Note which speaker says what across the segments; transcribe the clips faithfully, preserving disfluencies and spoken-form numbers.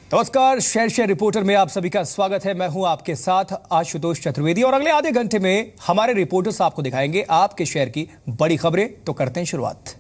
Speaker 1: नमस्कार, शहर शहर रिपोर्टर में आप सभी का स्वागत है। मैं हूं आपके साथ आशुतोष चतुर्वेदी और अगले आधे घंटे में हमारे रिपोर्टर्स आपको दिखाएंगे आपके शहर की बड़ी खबरें। तो करते हैं शुरुआत।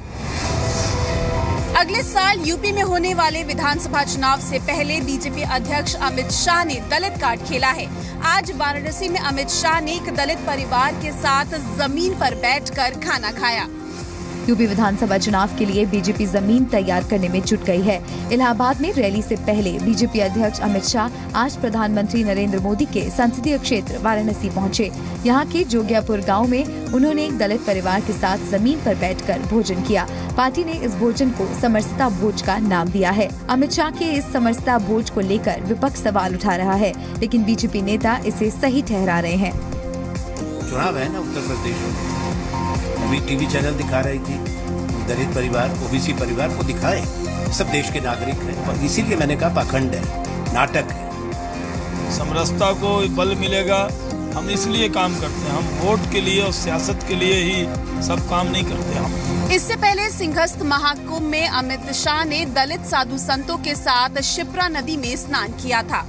Speaker 2: अगले साल यूपी में होने वाले विधानसभा चुनाव से पहले बीजेपी अध्यक्ष अमित शाह ने दलित कार्ड खेला है। आज वाराणसी में अमित शाह ने एक दलित परिवार के साथ जमीन पर बैठकर खाना खाया।
Speaker 3: यूपी विधानसभा चुनाव के लिए बीजेपी जमीन तैयार करने में जुट गई है। इलाहाबाद में रैली से पहले बीजेपी अध्यक्ष अमित शाह आज प्रधानमंत्री नरेंद्र मोदी के संसदीय क्षेत्र वाराणसी पहुंचे। यहां के जोगियापुर गांव में उन्होंने एक दलित परिवार के साथ जमीन पर बैठकर भोजन किया। पार्टी ने इस भोजन को समरसता भोज का नाम दिया है। अमित शाह के इस समरसता भोज को लेकर विपक्ष सवाल उठा रहा है, लेकिन बीजेपी नेता इसे सही ठहरा रहे हैं।
Speaker 4: चुनाव है ना उत्तर प्रदेश में, अभी टीवी चैनल दिखा रही थी दलित परिवार, ओबीसी परिवार को दिखाए, सब देश के नागरिक हैं और इसीलिए मैंने कहा पाखंड है, नाटक है।
Speaker 5: समरसता को बल मिलेगा, हम इसलिए काम करते हैं, हम वोट के लिए और सियासत के लिए ही सब काम नहीं करते हम।
Speaker 2: इससे पहले सिंहस्थ महाकुंभ में अमित शाह ने दलित साधु संतों के साथ शिप्रा नदी में स्नान किया था।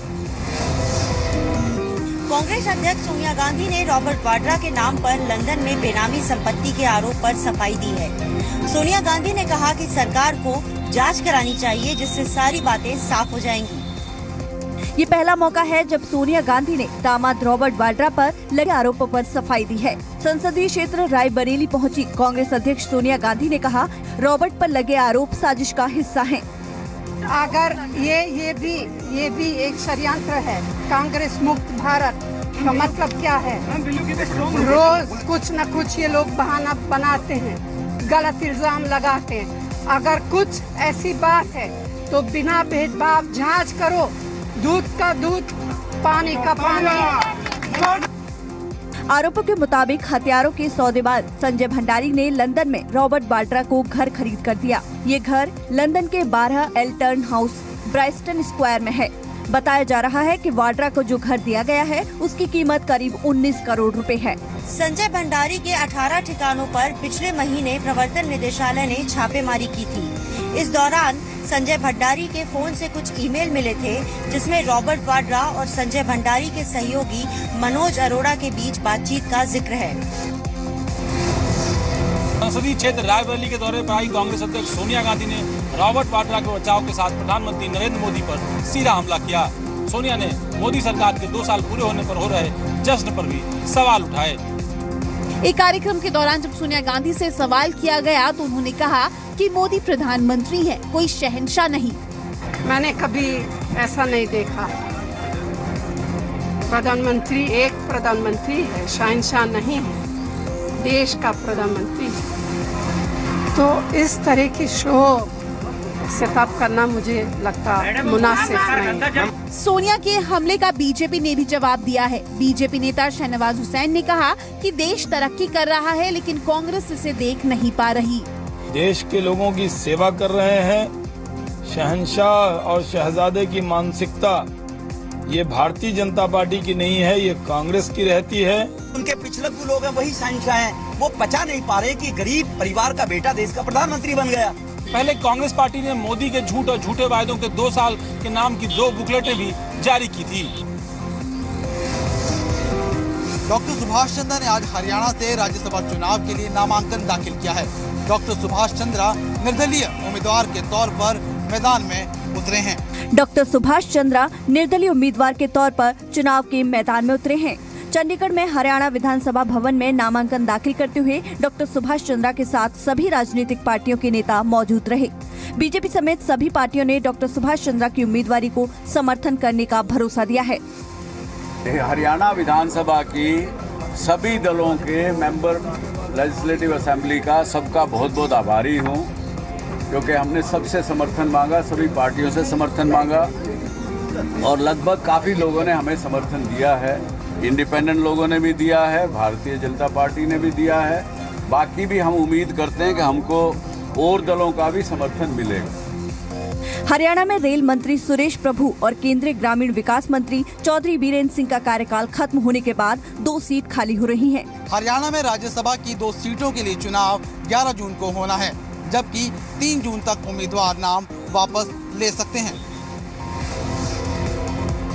Speaker 6: कांग्रेस अध्यक्ष सोनिया गांधी ने रॉबर्ट वाड्रा के नाम पर लंदन में बेनामी संपत्ति के आरोप पर सफाई दी है। सोनिया गांधी ने कहा कि सरकार को जांच करानी चाहिए, जिससे सारी बातें साफ हो जाएंगी।
Speaker 3: ये पहला मौका है जब सोनिया गांधी ने दामाद रॉबर्ट वाड्रा पर लगे आरोपों पर सफाई दी है। संसदीय क्षेत्र रायबरेली पहुंची कांग्रेस अध्यक्ष सोनिया गांधी ने कहा, रॉबर्ट पर लगे आरोप साजिश का हिस्सा हैं।
Speaker 7: अगर ये ये भी ये भी एक षड्यंत्र है, कांग्रेस मुक्त भारत का मतलब क्या है? रोज कुछ न कुछ ये लोग बहाना बनाते हैं, गलत इल्जाम लगाते हैं। अगर कुछ ऐसी बात है तो बिना भेदभाव जांच करो, दूध का दूध, पानी का पानी।
Speaker 3: आरोपों के मुताबिक हथियारों के सौदेबाज संजय भंडारी ने लंदन में रॉबर्ट वाड्रा को घर खरीद कर दिया। ये घर लंदन के बारह एल्टर्न हाउस ब्राइस्टन स्क्वायर में है। बताया जा रहा है कि वाड्रा को जो घर दिया गया है उसकी कीमत करीब उन्नीस करोड़ रुपए है।
Speaker 6: संजय भंडारी के अठारह ठिकानों पर पिछले महीने प्रवर्तन निदेशालय ने छापेमारी की थी। इस दौरान संजय भंडारी के फोन से कुछ ईमेल मिले थे, जिसमें रॉबर्ट वाड्रा और संजय भंडारी के सहयोगी मनोज अरोड़ा के बीच बातचीत का जिक्र है।
Speaker 5: संसदीय क्षेत्र रायबरेली के दौरे पर आई कांग्रेस अध्यक्ष सोनिया गांधी ने रॉबर्ट वाड्रा के बचाव के साथ प्रधानमंत्री नरेंद्र मोदी पर सीधा हमला किया। सोनिया ने मोदी सरकार के दो साल पूरे होने पर हो रहे जश्न पर भी सवाल उठाए।
Speaker 2: एक कार्यक्रम के दौरान जब सोनिया गांधी से सवाल किया गया तो उन्होंने कहा कि मोदी प्रधानमंत्री है, कोई शहंशाह नहीं।
Speaker 7: मैंने कभी ऐसा नहीं देखा। प्रधानमंत्री एक प्रधानमंत्री है, शहंशाह नहीं है, देश का प्रधानमंत्री है। तो इस तरह की शो सेटअप करना मुझे लगता मुनासिब नहीं।
Speaker 2: सोनिया के हमले का बीजेपी ने भी जवाब दिया है। बीजेपी नेता शहनवाज हुसैन ने कहा कि देश तरक्की कर रहा है, लेकिन कांग्रेस इसे देख नहीं पा रही।
Speaker 5: देश के लोगों की सेवा कर रहे हैं। शहंशाह और शहजादे की मानसिकता ये भारतीय जनता पार्टी की नहीं है, ये कांग्रेस की रहती है।
Speaker 8: उनके पिछले जो लोग हैं वही शहंशाह हैं। वो पचा नहीं पा रहे कि गरीब परिवार का बेटा देश का प्रधानमंत्री बन गया।
Speaker 5: पहले कांग्रेस पार्टी ने मोदी के झूठ और झूठे वायदों के दो साल के नाम की दो बुकलेटें भी जारी की थी।
Speaker 9: डॉक्टर सुभाष चंद्र ने आज हरियाणा से राज्यसभा चुनाव के लिए नामांकन दाखिल किया है। डॉक्टर सुभाष चंद्र निर्दलीय उम्मीदवार के तौर पर मैदान में उतरे हैं।
Speaker 3: डॉक्टर सुभाष चंद्र निर्दलीय उम्मीदवार के तौर पर चुनाव के मैदान में उतरे हैं। चंडीगढ़ में हरियाणा विधानसभा भवन में नामांकन दाखिल करते हुए डॉक्टर सुभाष चंद्र के साथ सभी राजनीतिक पार्टियों के नेता मौजूद रहे। बीजेपी समेत सभी पार्टियों ने डॉक्टर सुभाष चंद्र की उम्मीदवारी को समर्थन करने का भरोसा दिया है।
Speaker 10: हरियाणा विधानसभा की सभी दलों के मेंबर लेजिस्लेटिव असेंबली का सबका बहुत बहुत आभारी हूँ, क्योंकि हमने सबसे समर्थन मांगा, सभी पार्टियों से समर्थन मांगा और लगभग काफ़ी लोगों ने हमें समर्थन दिया है। इंडिपेंडेंट लोगों ने भी दिया है, भारतीय जनता पार्टी ने भी दिया है। बाकी भी हम उम्मीद करते हैं कि हमको और दलों का भी समर्थन मिलेगा।
Speaker 3: हरियाणा में रेल मंत्री सुरेश प्रभु और केंद्रीय ग्रामीण विकास मंत्री चौधरी बीरेन्द्र सिंह का कार्यकाल खत्म होने के बाद दो सीट खाली हो रही हैं।
Speaker 9: हरियाणा में राज्यसभा की दो सीटों के लिए चुनाव ग्यारह जून को होना है, जबकि तीन जून तक उम्मीदवार नाम वापस ले सकते हैं।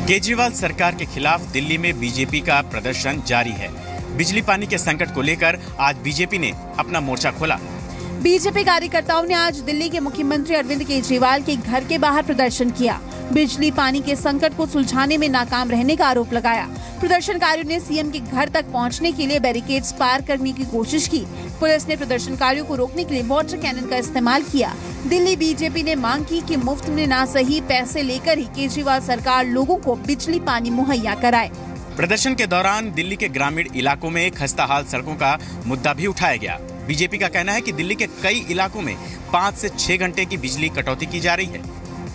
Speaker 11: केजरीवाल सरकार के खिलाफ दिल्ली में बीजेपी का प्रदर्शन जारी है। बिजली पानी के संकट को लेकर आज बीजेपी ने अपना मोर्चा खोला।
Speaker 2: बीजेपी कार्यकर्ताओं ने आज दिल्ली के मुख्यमंत्री अरविंद केजरीवाल के घर के बाहर प्रदर्शन किया। बिजली पानी के संकट को सुलझाने में नाकाम रहने का आरोप लगाया। प्रदर्शनकारियों ने सीएम के घर तक पहुंचने के लिए बैरिकेड्स पार करने की कोशिश की। पुलिस ने प्रदर्शनकारियों को रोकने के लिए वाटर कैनन का इस्तेमाल किया। दिल्ली बीजेपी ने मांग की कि मुफ्त में ना सही पैसे लेकर ही केजरीवाल सरकार लोगों को बिजली पानी मुहैया कराए।
Speaker 11: प्रदर्शन के दौरान दिल्ली के ग्रामीण इलाकों में खस्ताहाल सड़कों का मुद्दा भी उठाया गया। बीजेपी का कहना है कि दिल्ली के कई इलाकों में पाँच से छह घंटे की बिजली कटौती की जा रही है।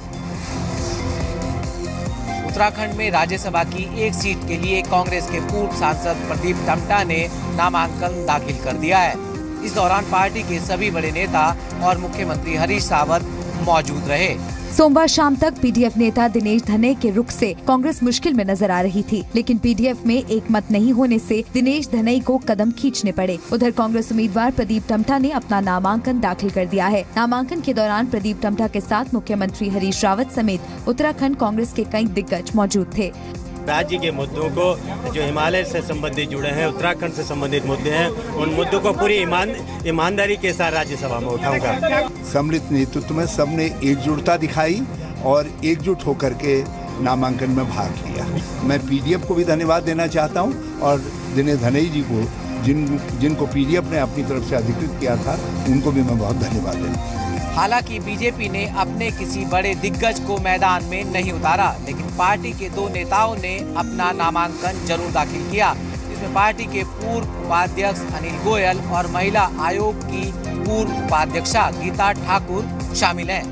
Speaker 12: उत्तराखंड में राज्यसभा की एक सीट के लिए कांग्रेस के पूर्व सांसद प्रदीप टमटा ने नामांकन दाखिल कर दिया है। इस दौरान पार्टी के सभी बड़े नेता और मुख्यमंत्री हरीश रावत मौजूद रहे।
Speaker 3: सोमवार शाम तक पीडीएफ नेता दिनेश धनई के रुख से कांग्रेस मुश्किल में नजर आ रही थी, लेकिन पीडीएफ में एक मत नहीं होने से दिनेश धनई को कदम खींचने पड़े। उधर कांग्रेस उम्मीदवार प्रदीप टमटा ने अपना नामांकन दाखिल कर दिया है। नामांकन के दौरान प्रदीप टमटा के साथ मुख्यमंत्री हरीश रावत समेत उत्तराखंड कांग्रेस के कई दिग्गज मौजूद थे।
Speaker 13: राज्य के मुद्दों को जो हिमालय से संबंधित जुड़े हैं, उत्तराखंड से संबंधित मुद्दे हैं, उन मुद्दों को पूरी ईमान ईमानदारी के साथ राज्यसभा में उठाऊंगा।
Speaker 14: सम्मिलित नेतृत्व में सबने एकजुटता दिखाई और एकजुट होकर के नामांकन में भाग लिया। मैं पीडीएफ को भी धन्यवाद देना चाहता हूं और दिनेश धनई जी को, जिन जिनको पीडीएफ ने अपनी तरफ से अधिकृत किया था, उनको भी मैं बहुत धन्यवाद देना।
Speaker 12: हालांकि बीजेपी ने अपने किसी बड़े दिग्गज को मैदान में नहीं उतारा, लेकिन पार्टी के दो नेताओं ने अपना नामांकन जरूर दाखिल किया। इसमें पार्टी के पूर्व उपाध्यक्ष अनिल गोयल और महिला आयोग की पूर्व उपाध्यक्षा गीता ठाकुर शामिल हैं।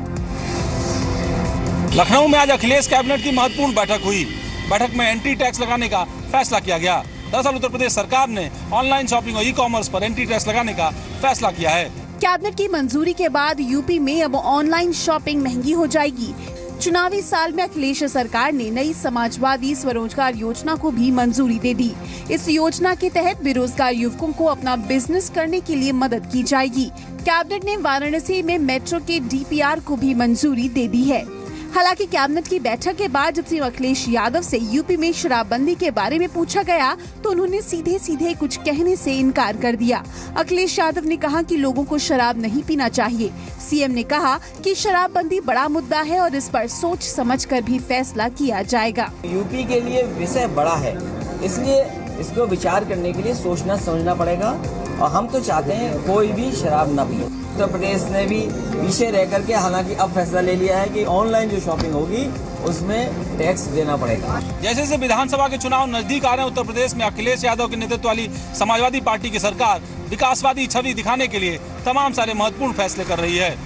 Speaker 5: लखनऊ में आज अखिलेश कैबिनेट की महत्वपूर्ण बैठक हुई। बैठक में एंट्री टैक्स लगाने का फैसला किया गया। दरअसल उत्तर प्रदेश सरकार ने ऑनलाइन शॉपिंग और ई कॉमर्स पर एंट्री टैक्स लगाने का फैसला किया है।
Speaker 2: कैबिनेट की मंजूरी के बाद यूपी में अब ऑनलाइन शॉपिंग महंगी हो जाएगी। चुनावी साल में अखिलेश सरकार ने नई समाजवादी स्वरोजगार योजना को भी मंजूरी दे दी। इस योजना के तहत बेरोजगार युवकों को अपना बिजनेस करने के लिए मदद की जाएगी। कैबिनेट ने वाराणसी में मेट्रो के डीपीआर को भी मंजूरी दे दी है। हालांकि कैबिनेट की बैठक के बाद जब सीएम अखिलेश यादव से यूपी में शराबबंदी के बारे में पूछा गया तो उन्होंने सीधे सीधे कुछ कहने से इनकार कर दिया। अखिलेश यादव ने कहा कि लोगों को शराब नहीं पीना चाहिए। सीएम ने कहा कि शराबबंदी बड़ा मुद्दा है और इस पर सोच समझकर भी फैसला किया जाएगा।
Speaker 15: यूपी के लिए विषय बड़ा है, इसलिए इसको विचार करने के लिए सोचना समझना पड़ेगा और हम तो चाहते हैं कोई भी शराब न पिए। उत्तर प्रदेश ने भी पीछे रह करके हालांकि अब फैसला ले लिया है कि ऑनलाइन जो शॉपिंग होगी उसमें टैक्स देना पड़ेगा।
Speaker 5: जैसे जैसे विधानसभा के चुनाव नजदीक आ रहे हैं, उत्तर प्रदेश में अखिलेश यादव के नेतृत्व वाली समाजवादी पार्टी की सरकार विकासवादी छवि दिखाने के लिए तमाम सारे महत्वपूर्ण फैसले कर रही है।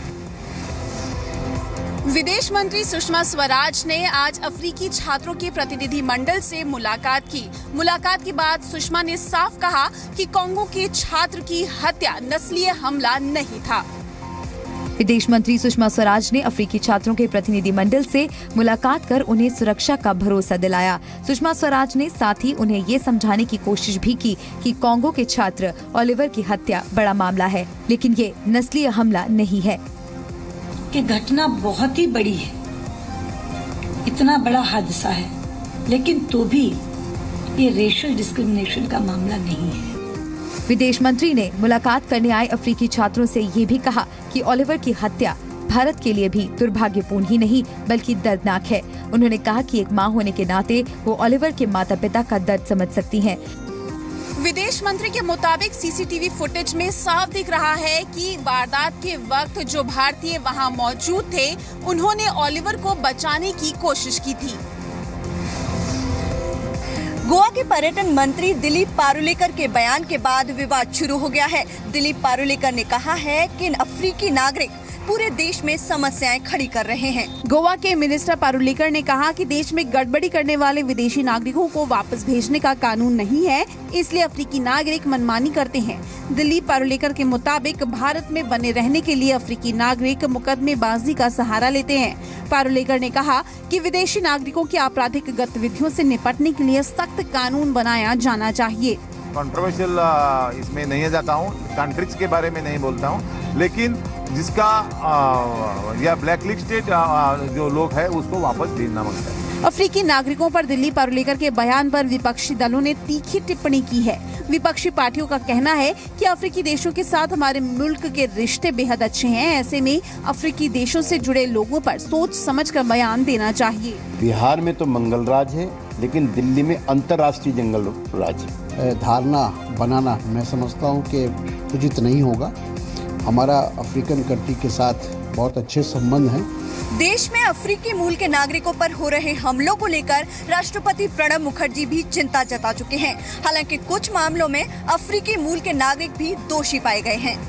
Speaker 2: विदेश मंत्री सुषमा स्वराज ने आज अफ्रीकी छात्रों के प्रतिनिधि मंडल से मुलाकात की। मुलाकात के बाद सुषमा ने साफ कहा कि कांगो के छात्र की हत्या नस्लीय हमला नहीं था।
Speaker 3: विदेश मंत्री सुषमा स्वराज ने अफ्रीकी छात्रों के प्रतिनिधि मंडल से मुलाकात कर उन्हें सुरक्षा का भरोसा दिलाया। सुषमा स्वराज ने साथ ही उन्हें ये समझाने की कोशिश भी की कि कांगो के छात्र ओलिवर की हत्या बड़ा मामला है, लेकिन ये नस्लीय हमला नहीं है।
Speaker 16: कि घटना बहुत ही बड़ी है, इतना बड़ा हादसा है, लेकिन तो भी ये रेशियल डिस्क्रिमिनेशन का मामला नहीं है।
Speaker 3: विदेश मंत्री ने मुलाकात करने आए अफ्रीकी छात्रों से ये भी कहा कि ओलिवर की हत्या भारत के लिए भी दुर्भाग्यपूर्ण ही नहीं बल्कि दर्दनाक है। उन्होंने कहा कि एक मां होने के नाते वो ओलिवर के माता पिता का दर्द समझ सकती हैं।
Speaker 2: विदेश मंत्री के मुताबिक सीसीटीवी फुटेज में साफ दिख रहा है कि वारदात के वक्त जो भारतीय वहां मौजूद थे, उन्होंने ओलिवर को बचाने की कोशिश की थी।
Speaker 6: गोवा के पर्यटन मंत्री दिलीप पारुलेकर के बयान के बाद विवाद शुरू हो गया है। दिलीप पारुलेकर ने कहा है कि अफ्रीकी नागरिक पूरे देश में समस्याएं खड़ी कर रहे हैं।
Speaker 2: गोवा के मिनिस्टर पारुलेकर ने कहा कि देश में गड़बड़ी करने वाले विदेशी नागरिकों को वापस भेजने का कानून नहीं है, इसलिए अफ्रीकी नागरिक मनमानी करते हैं। दिलीप पारुलेकर के मुताबिक भारत में बने रहने के लिए अफ्रीकी नागरिक मुकदमेबाजी का सहारा लेते हैं। पारुलेकर ने कहा कि विदेशी नागरिकों की आपराधिक गतिविधियों से निपटने के लिए सख्त कानून बनाया जाना चाहिए।
Speaker 17: कंट्रोवर्शियल इसमें नहीं जाता हूँ, कंट्रीज के बारे में नहीं बोलता हूँ, लेकिन जिसका आ, या ब्लैक लिस्टेड जो लोग है उसको वापस भेजना मांगता है।
Speaker 2: अफ्रीकी नागरिकों पर दिल्ली पर लेकर के बयान पर विपक्षी दलों ने तीखी टिप्पणी की है। विपक्षी पार्टियों का कहना है कि अफ्रीकी देशों के साथ हमारे मुल्क के रिश्ते बेहद अच्छे हैं। ऐसे में अफ्रीकी देशों से जुड़े लोगों पर सोच समझकर बयान देना चाहिए।
Speaker 18: बिहार में तो मंगल राज है, लेकिन दिल्ली में अंतर्राष्ट्रीय जंगल राज है।
Speaker 19: धारणा बनाना मैं समझता हूँ कि उचित नहीं होगा। हमारा अफ्रीकन कंट्री के साथ बहुत अच्छे संबंध हैं।
Speaker 20: देश में अफ्रीकी मूल के नागरिकों पर हो रहे हमलों को लेकर राष्ट्रपति प्रणब मुखर्जी भी चिंता जता चुके हैं। हालांकि कुछ मामलों में अफ्रीकी मूल के नागरिक भी दोषी पाए गए हैं।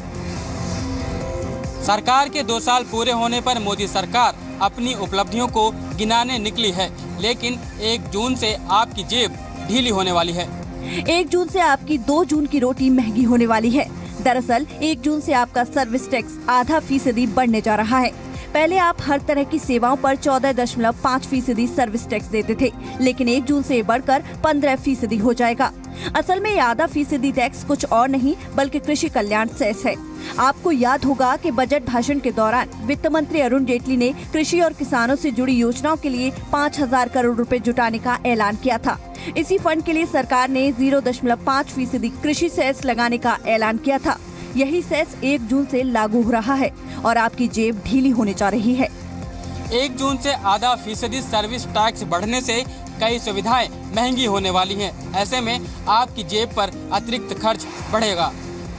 Speaker 21: सरकार के दो साल पूरे होने पर मोदी सरकार अपनी उपलब्धियों को गिनाने निकली है, लेकिन एक जून से आपकी जेब ढीली होने वाली है।
Speaker 22: एक जून से आपकी दो जून की रोटी महंगी होने वाली है। दरअसल एक जून से आपका सर्विस टैक्स आधा फीसदी बढ़ने जा रहा है। पहले आप हर तरह की सेवाओं पर चौदह दशमलव पाँच फीसदी सर्विस टैक्स देते थे, लेकिन एक जून से बढ़कर पंद्रह फीसदी हो जाएगा। असल में आधा फीसदी टैक्स कुछ और नहीं बल्कि कृषि कल्याण सेस है। आपको याद होगा कि बजट भाषण के दौरान वित्त मंत्री अरुण जेटली ने कृषि और किसानों से जुड़ी योजनाओं के लिए पाँच हजार करोड़ रुपए जुटाने का ऐलान किया था। इसी फंड के लिए सरकार ने जीरो दशमलव पाँच फीसदी कृषि सेस लगाने का ऐलान किया था। यही सेस एक जून से लागू हो रहा है और आपकी जेब ढीली होने जा रही है।
Speaker 21: एक जून से आधा फीसदी सर्विस टैक्स बढ़ने से कई सुविधाएं महंगी होने वाली हैं। ऐसे में आपकी जेब पर अतिरिक्त खर्च बढ़ेगा।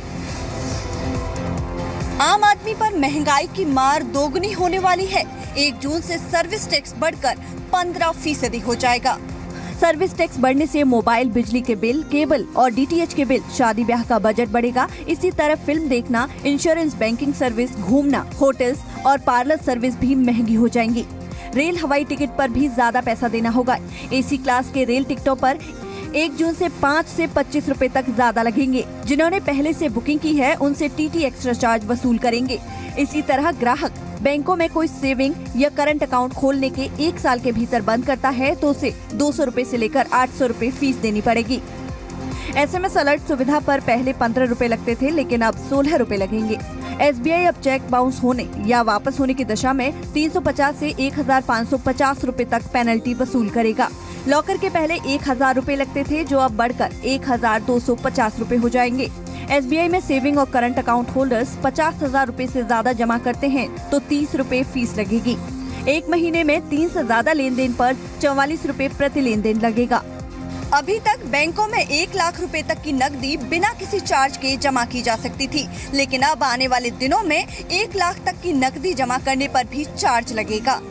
Speaker 20: आम आदमी पर महंगाई की मार दोगुनी होने वाली है। एक जून से सर्विस टैक्स बढ़कर पंद्रह फीसदी हो जाएगा।
Speaker 22: सर्विस टैक्स बढ़ने से मोबाइल बिजली के बिल, केबल और डीटीएच के बिल, शादी ब्याह का बजट बढ़ेगा। इसी तरह फिल्म देखना, इंश्योरेंस, बैंकिंग सर्विस, घूमना, होटल्स और पार्लर सर्विस भी महंगी हो जाएंगी। रेल हवाई टिकट पर भी ज्यादा पैसा देना होगा। एसी क्लास के रेल टिकटों पर एक जून से पाँच से पच्चीस रुपए तक ज्यादा लगेंगे। जिन्होंने पहले से बुकिंग की है उनसे टीटी एक्स्ट्रा चार्ज वसूल करेंगे। इसी तरह ग्राहक बैंकों में कोई सेविंग या करंट अकाउंट खोलने के एक साल के भीतर बंद करता है तो उसे दो सौ रूपए से लेकर आठ सौ रूपए फीस देनी पड़ेगी। एसएमएस अलर्ट सुविधा पर पहले पंद्रह रूपए लगते थे, लेकिन अब सोलह रूपए लगेंगे। एसबीआई अब चेक बाउंस होने या वापस होने की दशा में तीन सौ पचास से एक हजार पाँच सौ पचास रूपए तक पेनल्टी वसूल करेगा। लॉकर के पहले एक हजार रूपए लगते थे, जो अब बढ़कर एक हजार दो सौ पचास रूपए हो जाएंगे। एसबीआई में सेविंग और करंट अकाउंट होल्डर्स पचास हजार रूपए से ज्यादा जमा करते हैं तो तीस रूपए फीस लगेगी। एक महीने में तीन से ज्यादा लेन देन पर चौवालीस रूपए प्रति लेन देन लगेगा।
Speaker 20: अभी तक बैंकों में एक लाख रुपए तक की नकदी बिना किसी चार्ज के जमा की जा सकती थी, लेकिन अब आने वाले दिनों में एक लाख तक की नकदी जमा करने पर भी चार्ज लगेगा।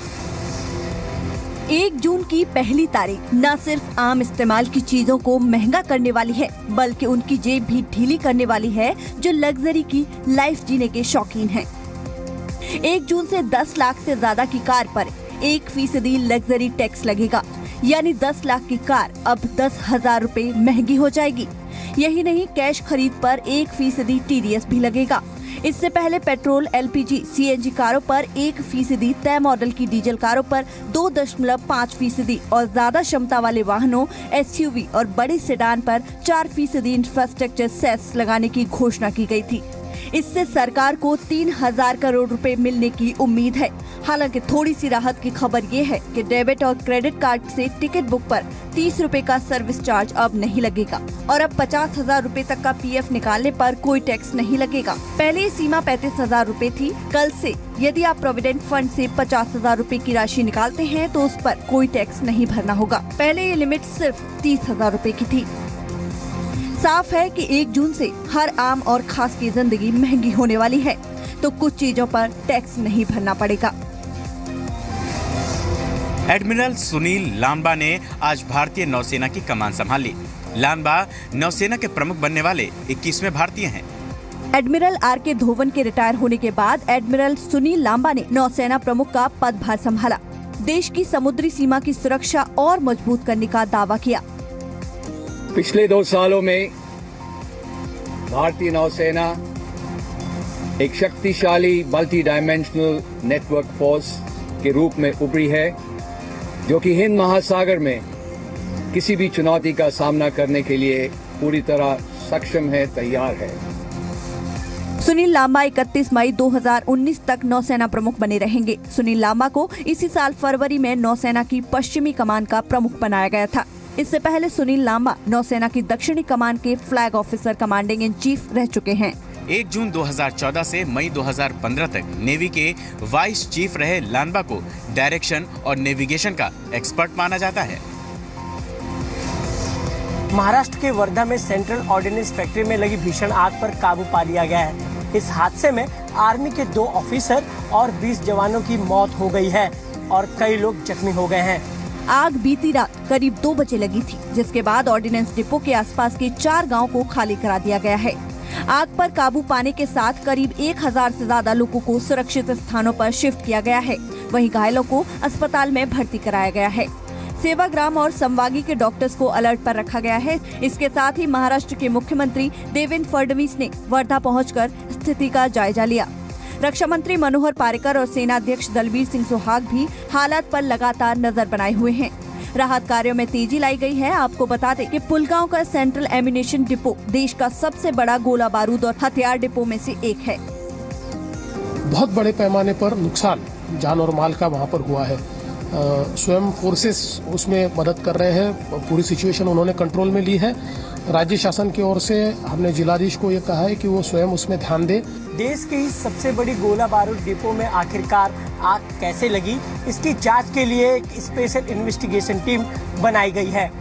Speaker 22: एक जून की पहली तारीख न सिर्फ आम इस्तेमाल की चीजों को महंगा करने वाली है, बल्कि उनकी जेब भी ढीली करने वाली है जो लग्जरी की लाइफ जीने के शौकीन हैं। एक जून से दस लाख से ज्यादा की कार पर एक फीसदी लग्जरी टैक्स लगेगा, यानी दस लाख की कार अब दस हजार रूपए महंगी हो जाएगी। यही नहीं, कैश खरीद पर एक फीसदी टीडीएस भी लगेगा। इससे पहले पेट्रोल, एलपीजी, सीएनजी कारों पर एक फीसदी, तय मॉडल की डीजल कारों पर दो दशमलव पाँच फीसदी और ज्यादा क्षमता वाले वाहनों, एसयूवी और बड़े सेडान पर चार फीसदी इंफ्रास्ट्रक्चर सेस लगाने की घोषणा की गई थी। इससे सरकार को तीन हजार करोड़ रुपए मिलने की उम्मीद है। हालांकि थोड़ी सी राहत की खबर ये है कि डेबिट और क्रेडिट कार्ड से टिकट बुक पर तीस रुपए का सर्विस चार्ज अब नहीं लगेगा और अब पचास हजार रूपए तक का पीएफ निकालने पर कोई टैक्स नहीं लगेगा। पहले ये सीमा पैंतीस हजार रूपए थी। कल से यदि आप प्रोविडेंट फंड से पचास हजार रूपए की राशि निकालते हैं तो उस पर कोई टैक्स नहीं भरना होगा। पहले ये लिमिट सिर्फ तीस हजार रूपए की थी। साफ है कि एक जून से हर आम और खास की जिंदगी महंगी होने वाली है, तो कुछ चीजों पर टैक्स नहीं भरना पड़ेगा।
Speaker 11: एडमिरल सुनील लांबा ने आज भारतीय नौसेना की कमान संभाली। लांबा नौसेना के प्रमुख बनने वाले इक्कीसवें भारतीय हैं।
Speaker 22: एडमिरल आर के धोवन के रिटायर होने के बाद एडमिरल सुनील लांबा ने नौसेना प्रमुख का पदभार संभाला। देश की समुद्री सीमा की सुरक्षा और मजबूत करने का दावा किया।
Speaker 23: पिछले दो सालों में भारतीय नौसेना एक शक्तिशाली मल्टी डायमेंशनल नेटवर्क फोर्स के रूप में उभरी है, जो कि हिंद महासागर में किसी भी चुनौती का सामना करने के लिए पूरी तरह सक्षम है, तैयार है।
Speaker 22: सुनील लांबा इकतीस मई दो हज़ार उन्नीस तक नौसेना प्रमुख बने रहेंगे। सुनील लांबा को इसी साल फरवरी में नौसेना की पश्चिमी कमान का प्रमुख बनाया गया था। इससे पहले सुनील लांबा नौसेना की दक्षिणी कमान के flag officer commanding in chief रह चुके हैं।
Speaker 11: एक जून दो हज़ार चौदह से मई दो हज़ार पंद्रह तक नेवी के वाइस चीफ रहे लांबा को डायरेक्शन और नेविगेशन का एक्सपर्ट माना जाता है।
Speaker 1: महाराष्ट्र के वर्धा में सेंट्रल ऑर्डिनेंस फैक्ट्री में लगी भीषण आग पर काबू पा लिया गया है। इस हादसे में आर्मी के दो ऑफिसर और बीस जवानों की मौत हो गई है और कई लोग जख्मी हो गए हैं।
Speaker 22: आग बीती रात करीब दो बजे लगी थी, जिसके बाद ऑर्डिनेंस डिपो के आसपास के चार गांव को खाली करा दिया गया है। आग पर काबू पाने के साथ करीब एक हजार से ज्यादा लोगों को सुरक्षित स्थानों पर शिफ्ट किया गया है। वहीं घायलों को अस्पताल में भर्ती कराया गया है। सेवाग्राम और संवागी के डॉक्टर्स को अलर्ट पर रखा गया है। इसके साथ ही महाराष्ट्र के मुख्यमंत्री देवेंद्र फडणवीस ने वर्धा पहुंचकर स्थिति का जायजा लिया। रक्षा मंत्री मनोहर पारिकर और सेना अध्यक्ष दलबीर सिंह सुहाग भी हालात पर लगातार नजर बनाए हुए हैं। राहत कार्यों में तेजी लाई गई है। आपको बता दें कि पुलगांव का सेंट्रल एम्यूनिशन डिपो देश का सबसे बड़ा गोला बारूद और हथियार डिपो में से एक है।
Speaker 4: बहुत बड़े पैमाने पर नुकसान जान और माल का वहाँ पर हुआ है। स्वयं फोर्सेस उसमें मदद कर रहे हैं। पूरी सिचुएशन उन्होंने कंट्रोल में ली है। राज्य शासन की ओर से हमने जिलाधीश को ये कहा है कि वो स्वयं उसमें ध्यान दे।
Speaker 1: देश की इस सबसे बड़ी गोला बारूद डिपो में आखिरकार आग कैसे लगी, इसकी जांच के लिए एक स्पेशल इन्वेस्टिगेशन टीम बनाई गई है।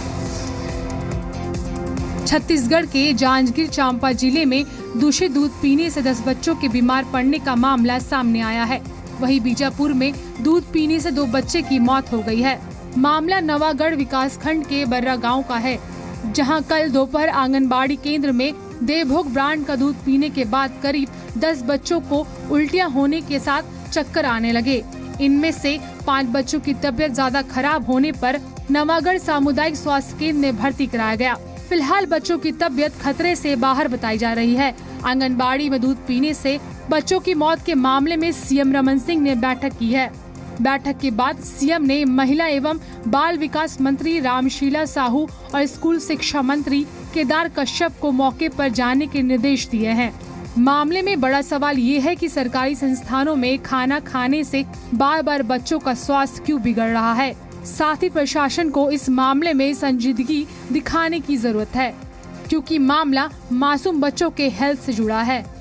Speaker 7: छत्तीसगढ़ के जांजगीर चांपा जिले में दूषित दूध पीने से दस बच्चों के बीमार पड़ने का मामला सामने आया है। वहीं बीजापुर में दूध पीने से दो बच्चे की मौत हो गई है। मामला नवागढ़ विकास खंड के बर्रा गांव का है, जहां कल दोपहर आंगनबाड़ी केंद्र में देवभोग ब्रांड का दूध पीने के बाद करीब दस बच्चों को उल्टियां होने के साथ चक्कर आने लगे। इनमें से पाँच बच्चों की तबीयत ज्यादा खराब होने पर नवागढ़ सामुदायिक स्वास्थ्य केंद्र में भर्ती कराया गया। फिलहाल बच्चों की तबीयत खतरे से बाहर बताई जा रही है। आंगनबाड़ी में दूध पीने से बच्चों की मौत के मामले में सीएम रमन सिंह ने बैठक की है। बैठक के बाद सीएम ने महिला एवं बाल विकास मंत्री रामशीला साहू और स्कूल शिक्षा मंत्री केदार कश्यप को मौके पर जाने के निर्देश दिए हैं। मामले में बड़ा सवाल ये है कि सरकारी संस्थानों में खाना खाने से बार बार बच्चों का स्वास्थ्य क्यों बिगड़ रहा है। साथ ही प्रशासन को इस मामले में संजीदगी दिखाने की जरूरत है, क्योंकि मामला मासूम बच्चों के हेल्थ से जुड़ा है।